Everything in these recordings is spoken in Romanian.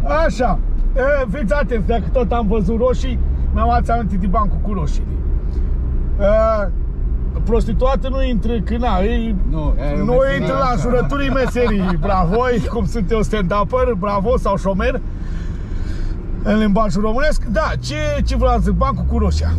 Așa, fiți atenți, dacă tot am văzut roșii, mi-am amintit de bancul cu roșiile. Prostituată nu intră câna, nu intră la jurăturii meserii. Bravo, cum sunt eu stand-upper, bravo, sau șomer în limbajul românesc. Da, ce vreau să zic, bancul cu roșia.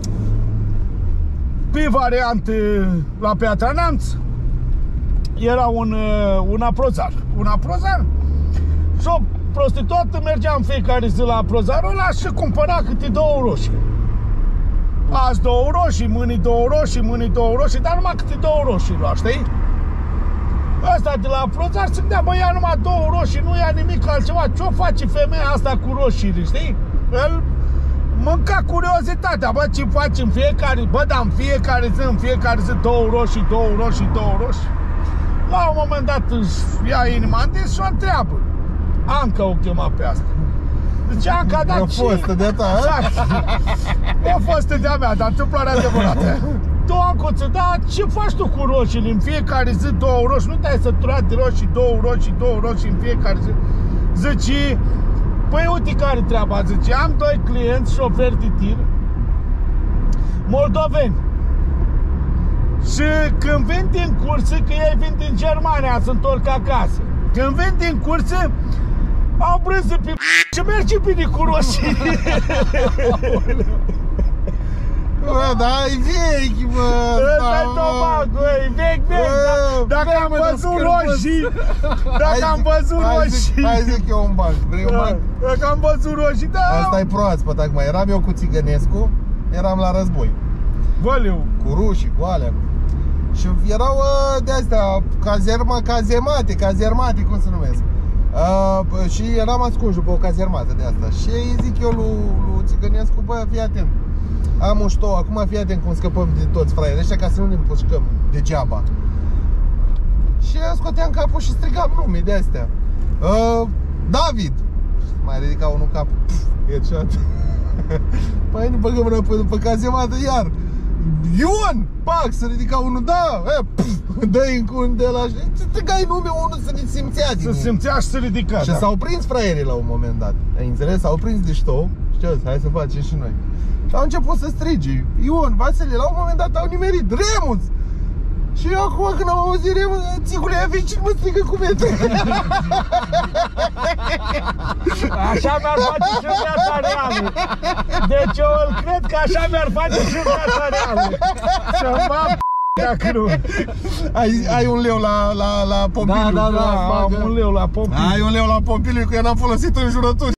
Pe variant la Piatra Neamț era un aprozar. Un aprozar și o prostituată mergea în fiecare zi la aprozarul ăla și cumpăra câte 2 roșii. Azi 2 roșii, mâini 2 roșii, mâini 2 roșii, dar numai câte 2 roșii lua, știi? Ăsta de la aprozar se gândea, bă, ia numai 2 roșii, nu ia nimic altceva. Ce-o face femeia asta cu roșiile, știi? El mânca curiozitatea, bă, ce faci în fiecare zi? Bă, dar în fiecare zi 2 roșii, 2 roșii, 2 roșii. La un moment dat își ia inima în dis și o întreabă. Anca o chema pe asta. Deci Anca, da, o fostă de-a ta, exact. O fostă de-a mea, dar întâmplarea adevărată. Tu, Ancuță, da, ce faci tu cu roșiile? În fiecare zi 2 roșii, nu te-ai săturat de roșii, 2 roșii, 2 roșii în fiecare zi. Zici, păi uite care treaba, zice, am 2 clienți, șoferi de tir, moldoveni. Și când vin din cursă, că ei vin din Germania, se întorc acasă. Când vin din cursă, au brânză pe și merge bine cu roșii. Bă, da, e vechi, bă. Ăsta-i tobacul, e vechi. Dacă am văzut roșii, Hai zic eu un banc. Vrei un banc? Dacă am văzut roșii, da. Asta e proaspăt acum. Eram eu cu Țigănescu, eram la război. Văleu. Cu rușii, cu alea. Și erau de-astea, cazermate, cum se numesc. Și eram ascunși după o cazermată de asta. Și îi zic eu lui Țigănescu, bă, fii atent. Am un ștou, acum fii atent cum scăpăm de toți fraierii ăștia ca să nu ne împușcăm degeaba. Și scoteam capul și strigam nume de astea. David! Mai ridica unul cap. Headshot. Păi ne băgăm înapoi după cazemată iar. Ion! Pac! Se ridica unul, da! Dă-i în cun de la... Strigai nume unul să ne simțea din Se simțea și se ridica. Și s-au prins fraierii la un moment dat. Ai înțeles? S-au prins de ștou. Știți, hai să facem și noi. Și au început să strige Ion, Vasile, la un moment dat au nimerit Remus! Și eu acum când am auzit Remus, țigule, ia vezi ce mă strigă cu minte. Așa mi-ar face și în viața reală. Deci eu îl cred că așa mi-ar face și în viața reală. Să-mi bag dacă nu. Ai un leu la Pompiliu. Da, am un leu la Pompiliu. Ai un leu la Pompiliu, că eu n-am folosit în jurături.